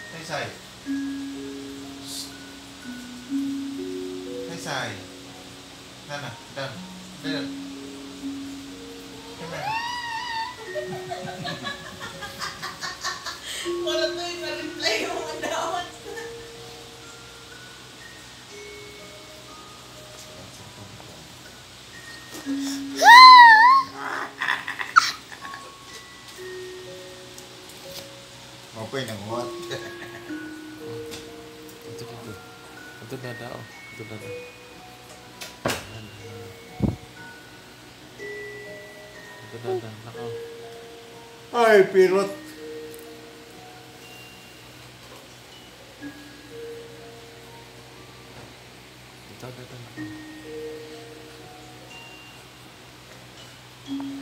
Say. Say. Nana, dan. Come here. Wala to yung na-replay yung andawat. Apa yang nguat? Itu dada, oh, itu dada. Itu dada, nakal. Ay, pilot. Itu dada, nakal.